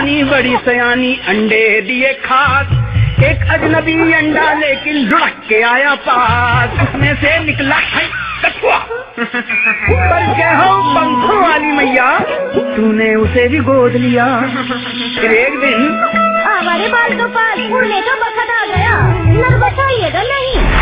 रानी बड़ी सयानी अंडे दिए खास, एक अजनबी अंडा लेकिन लुढ़क के आया पास, उसमें से निकला है कछुआ। पर क्या हो पंखों वाली मैया, तूने उसे भी गोद लिया। फिर एक दिन हमारे बाल तो पाल उड़ने का वक्त आ गया, नर बचाइएगा नहीं।